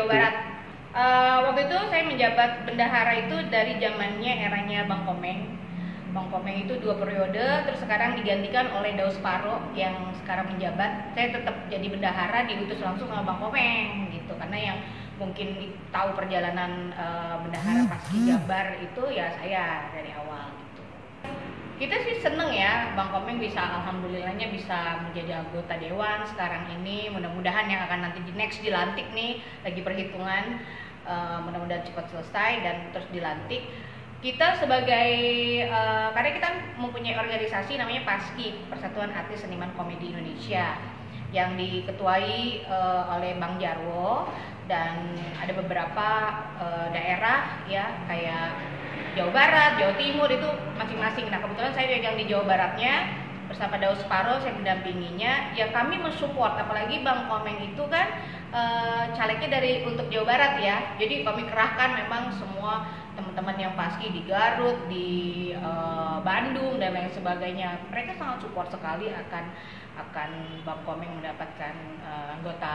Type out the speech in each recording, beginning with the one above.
Jawa Barat. Waktu itu saya menjabat bendahara itu dari zamannya eranya Bang Komeng. Bang Komeng itu 2 periode, terus sekarang digantikan oleh Daus Paro yang sekarang menjabat. Saya tetap jadi bendahara, diutus langsung sama Bang Komeng gitu, karena yang mungkin tahu perjalanan bendahara Paski Jabar itu ya saya dari awal gitu. Kita sih seneng ya, Bang Komeng bisa, alhamdulillahnya bisa menjadi anggota dewan sekarang ini. Mudah-mudahan yang akan nanti di next dilantik nih, lagi perhitungan, mudah-mudahan cepat selesai dan terus dilantik. Kita sebagai karena kita mempunyai organisasi namanya PASKI, Persatuan Artis Seniman Komedi Indonesia, yang diketuai oleh Bang Jarwo, dan ada beberapa daerah ya kayak Jawa Barat, Jawa Timur itu masing-masing. Nah kebetulan saya pegang di Jawa Baratnya bersama Daus Paro, saya mendampinginya. Ya kami mensupport, apalagi Bang Komeng itu kan calegnya untuk Jawa Barat ya. Jadi kami kerahkan memang semua teman-teman yang Paski di Garut, di Bandung dan lain sebagainya. Mereka sangat support sekali akan Bang Komeng mendapatkan anggota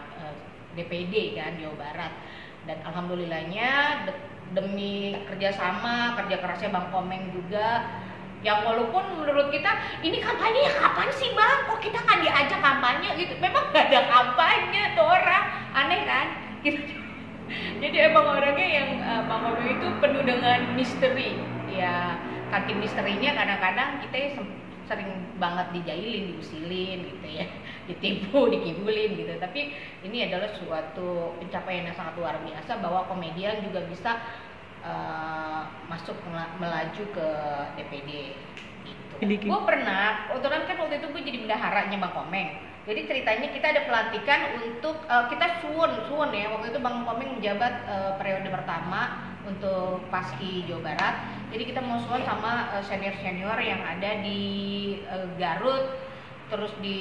DPD kan Jawa Barat. Dan alhamdulillahnya demi kerja kerasnya Bang Komeng juga, yang walaupun menurut kita ini kampanye ya kapan sih Bang, kok kita nggak diajak kampanye gitu. Memang nggak ada kampanye tuh orang, aneh kan gitu. Jadi emang orangnya yang Bang Komeng itu penuh dengan misteri ya. Kaki misterinya kadang-kadang kita sering banget dijailin, diusilin gitu ya, ditipu, dikibulin gitu. Tapi ini adalah suatu pencapaian yang sangat luar biasa bahwa komedian juga bisa masuk melaju ke DPD gitu. Gue pernah, kebetulan kan waktu itu gue jadi bendaharanya Bang Komeng. Jadi ceritanya kita ada pelantikan untuk kita suwun ya. Waktu itu Bang Komeng menjabat periode pertama untuk Paski Jawa Barat. Jadi kita mau suwun sama senior-senior yang ada di Garut, terus di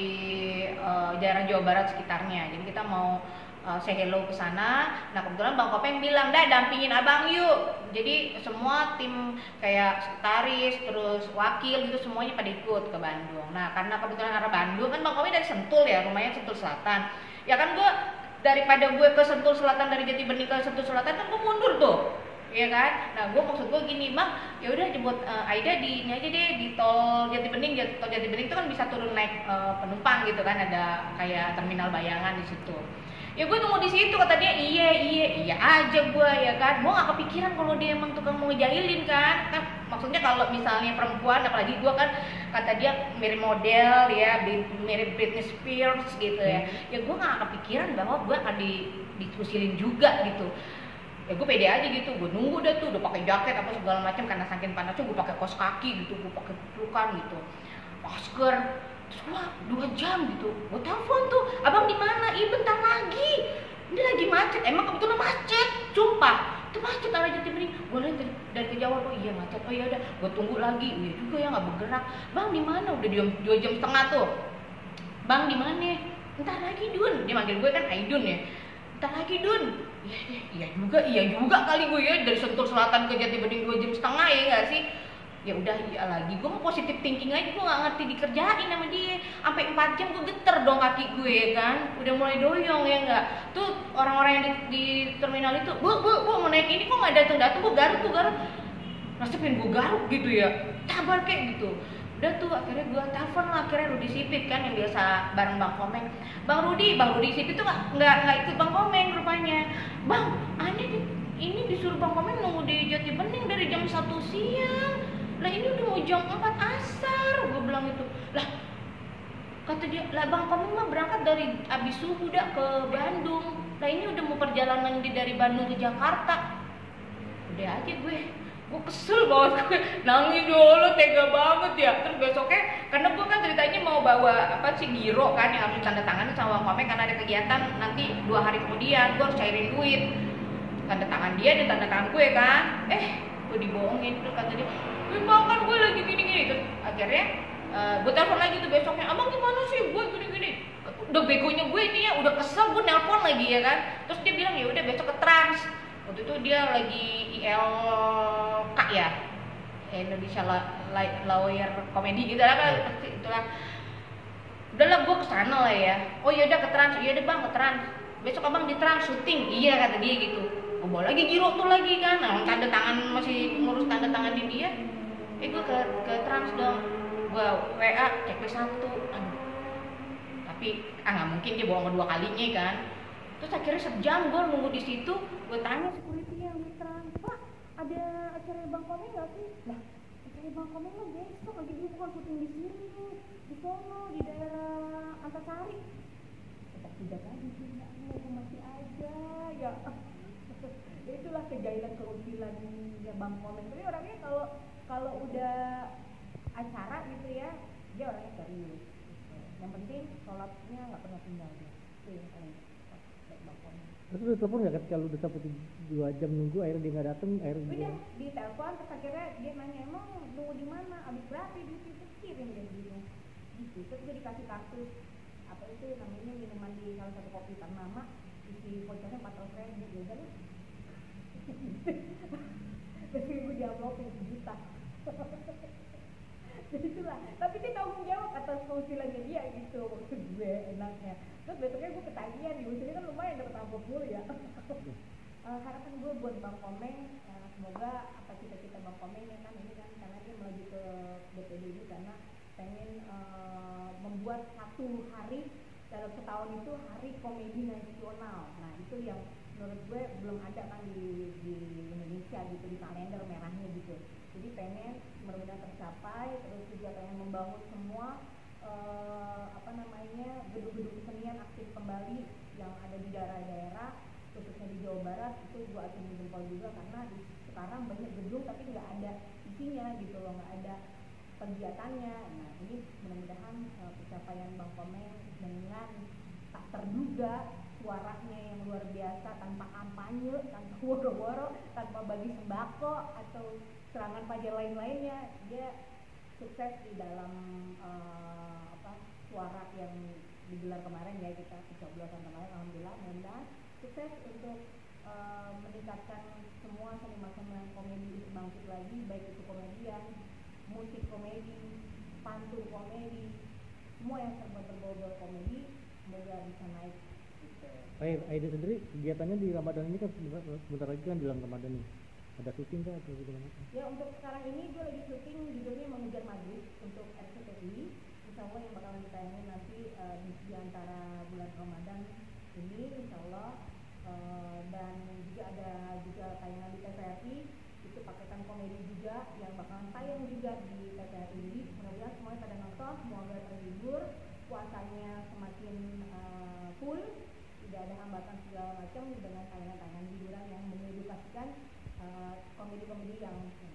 daerah Jawa Barat sekitarnya. Jadi kita mau say hello ke sana. Nah kebetulan Bang Komeng bilang, "Dah dampingin abang yuk." Jadi semua tim kayak sekretaris, terus wakil gitu semuanya pada ikut ke Bandung. Nah karena kebetulan arah Bandung kan Bang Komeng dari Sentul ya, rumahnya Sentul Selatan. Ya kan daripada gue ke Sentul Selatan, dari Jatibening ke Sentul Selatan kan gue mundur tuh. Iya kan? Nah, maksud gue gini, Bang, ya udah jemput Aida di ini aja deh, di tol Jatibening. Tol Jatibening itu kan bisa turun naik penumpang gitu kan, ada kayak terminal bayangan di situ. Ya gue tunggu di situ, kata dia iya aja gue ya kan. Gue nggak kepikiran kalau dia emang tukang mau ngejailin kan. Maksudnya kalau misalnya perempuan, apalagi gue kan kata dia mirip model ya, mirip Britney Spears gitu ya. Ya gue nggak kepikiran bahwa gue akan dikusilin juga gitu. Ya gue pede aja gitu, gue nunggu dah tuh, udah pakai jaket apa segala macam karena saking panasnya. Gue pakai kaos kaki gitu, gue pakai pelukan gitu, masker. Terus gue 2 jam gitu, gue telepon tuh, "Abang di mana?" "Ih bentar lagi, ini lagi macet." Emang kebetulan macet, sumpah itu macet arah Jatibening. Gue lihat dari kejauhan, oh iya macet, oh iya udah, gue tunggu lagi. Iya juga ya nggak bergerak. "Bang di mana?" Udah 2 jam setengah tuh. "Bang di mana?" "Entar lagi Dun." Dia manggil gue kan Aidun ya. "Entar lagi Dun." Iya juga kali gue ya, dari Sentul Selatan ke Jatibening 2 jam setengah ya nggak sih. Ya udah iya lagi, gue mau positif thinking aja, gue nggak ngerti dikerjain sama dia. Sampai 4 jam gue geter dong kaki gue ya kan, udah mulai doyong ya nggak. Tuh orang-orang yang di terminal itu, bu mau naik ini kok nggak datang, gue garuk. Rasa pengen gue garuk gitu ya, sabar kayak gitu. Udah tuh akhirnya gue telepon lah, akhirnya Rudi Sipit kan yang biasa bareng Bang Komeng. Bang Rudi Sipit tuh nggak ikut Bang Komeng rupanya. "Bang, aneh ini disuruh Bang Komeng nunggu di Jatibening dari jam 1 siang. Lah ini udah mau jam 4 asar." Gue bilang itu. Lah kata dia, "Lah Bang Komeng mah berangkat dari abis subuh dah ke Bandung. Lah ini udah mau perjalanan dari Bandung ke Jakarta." Udah aja gue kesel banget, gue nangis dulu, tega banget ya. Terus besoknya, karena gue kan ceritanya mau bawa giro kan yang harus tanda tangan sama Bang Komeng karena ada kegiatan nanti 2 hari kemudian, gue harus cairin duit. Tanda tangan dia dan tanda tangan gue kan. Gue dibohongin. Terus kata dia, "Bang kan gue lagi gini." Terus akhirnya gue telepon lagi tuh besoknya, "Abang gimana sih? Gue gini." Udah begonya gue ini ya, udah kesel, gue nelpon lagi ya kan. Terus dia bilang ya udah besok ke Trans. Waktu itu dia lagi ILK ya, Indonesia Lawyer Comedy gitu apa itulah. Udahlah gue kesana lah ya. Oh ya udah ke Trans. Iya deh Bang ke Trans. besok abang di Trans syuting. Iya kata dia gitu. Gue bawa lagi Giro tuh lagi kan, nah, tanda tangan masih ngurus tanda tangan di dia. Gue ke Trans dong, gue WA checklist 1. Aduh, tapi nggak mungkin dia bohong kedua kalinya kan. Terus akhirnya sejam gue nunggu di situ, gue tanya security yang di Trans, Pak ada acara Bang Komeng nggak sih? Lah acara Bang Komeng lo besok lagi, dia bukan syuting di sini, di sono di daerah Antasari. Tidak lagi juga, aku masih aja ya. Ya itulah kejailan kerusilan ya Bang Komeng. Tapi orangnya kalau udah acara gitu ya, dia orangnya serius. Yang penting sholatnya nggak pernah tinggal dia. Itu yang paling baik Bang Komeng. Terus udah telepon nggak kalau udah sampai 2 jam nunggu akhirnya dia nggak datang, akhirnya udah di telepon, terus akhirnya dia nanya emang nunggu di mana, habis berapa duit itu, kirim dia duitnya gitu. Terus gue dikasih kartu apa itu namanya minuman di salah satu kopi ternama, isi vouchernya 400.000 ya udah lah. Terus gue diamplopin 1 juta. Jadi itulah, tapi dia tanggung jawab atas kehusilannya dia gitu. Maksud gue enaknya. Terus besoknya gue ketagihan, di sini kan lumayan dapat amplop mulu ya. Harapan gue buat Bang Komeng, semoga apa cita-cita Bang Komeng ya kan, ini kan karena dia melaju ke BPD ini karena pengen membuat satu hari dalam setahun itu hari komedi nasional. Nah itu yang menurut gue belum ada kan di Indonesia gitu, di kalender merahnya gitu. Jadi pengen mudah-mudahan tercapai. Terus juga pengen membangun semua gedung-gedung kesenian aktif kembali yang ada di daerah-daerah, khususnya di Jawa Barat. Itu gue acungin jempol juga karena sekarang banyak gedung tapi nggak ada isinya gitu loh, nggak ada kegiatannya. Nah ini mudah-mudahan pencapaian Bang Komeng dengan tak terduga suaranya yang luar biasa, tanpa kampanye, tanpa woro-woro, tanpa bagi sembako atau serangan pajak lain-lainnya, dia sukses di dalam suara yang digelar kemarin ya, kita pencoblosan kemarin, alhamdulillah mudah-mudahan sukses untuk meningkatkan semua seniman-seniman komedi itu bangkit lagi, baik itu komedian, musik komedi, pantun komedi, semua yang berbau komedi, semoga bisa naik gitu. Aida sendiri kegiatannya di Ramadan ini kan sebentar lagi kan bilang Ramadan nih, ada syuting kah atau gimana? Ya untuk sekarang ini gue lagi syuting judulnya Mengejar Maghrib untuk RCTI, insya Allah yang bakalan ditayangin nanti di antara bulan Ramadan ini insya Allah. Dan juga ada tayangan di TVRI, itu paketan komedi juga yang bakalan tayang juga di TVRI. Jadi mudah-mudahan semuanya pada nonton, semoga terhibur, puasanya semakin full, tidak ada hambatan segala macam dengan tayangan-tayangan hiburan yang mengedukasikan, komedi-komedi yang